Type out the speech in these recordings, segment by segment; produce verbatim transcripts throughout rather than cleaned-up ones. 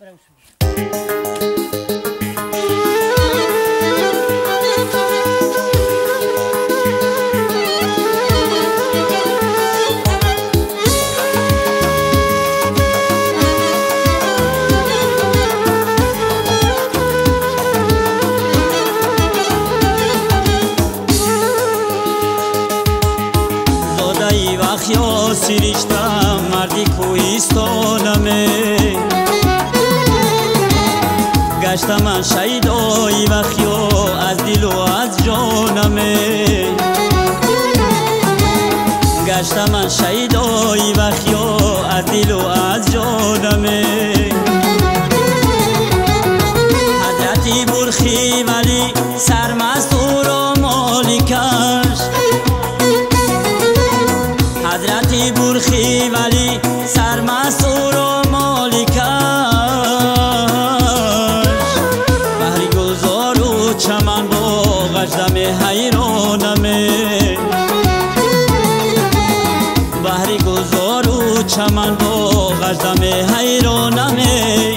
وخیا سیریشتم مردی کوهستانمه گشتم من شیدای وخیا از دل و از جانمه گشتم من شیدای وخیا از دل و از جانمه حضرتی برخی ولی سرمست و را مالکش حضرتی برخی ولی سرمست و را مالکش بحری گلزار و چمن باغش دم حیرانمه بحری گلزار و چمن باغش دم حیرانمه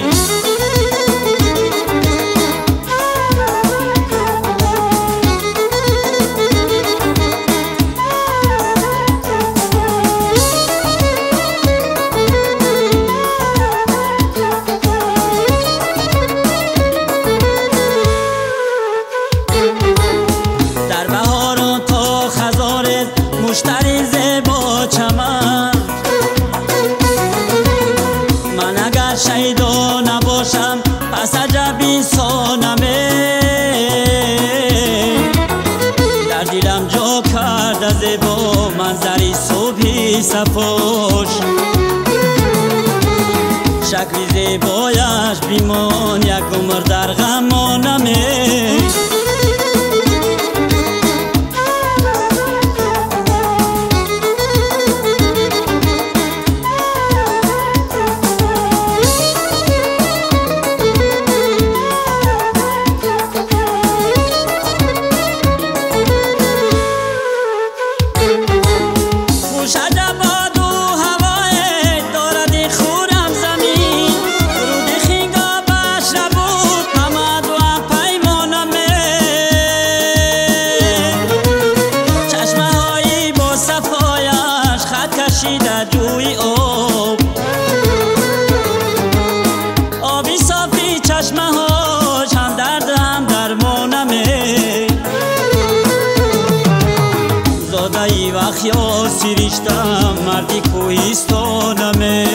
مشتری زیبا چمن من اگر شیدا نباشم پس عجب انسانمه در دلم جا کرده زیبا منظری صبحی صفاش شکل زیبایش بیمان یک عمر در غمانمه کشیده جوی آب آبی صافی چشمه هاش هم درد هم درمانمه زاده ای وخیا سیریشتم مردی کوهستانمه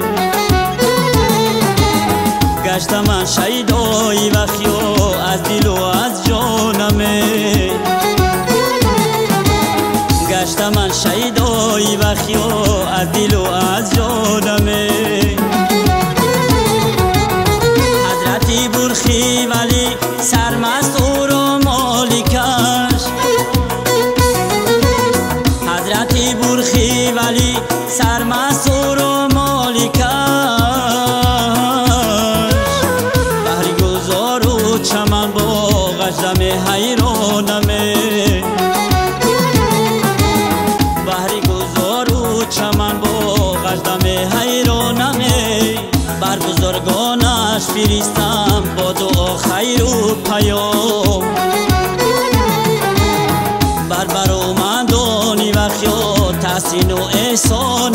گشتم من شیدای وخیا از دل و از جانمه گشتم من شیدای وخیا از دل و از جانمه حضرتی برخی ولی سرمست و را مالکش حضرتی برخی ولی سرمست و را مالکش بحری گلزار و چمن باغش دم حیرانمه چمن باغش دم حیرانمه بر بزرگانش فریستم با دعا خیر و پیام بر برومندانی وخیا تحسین و احسان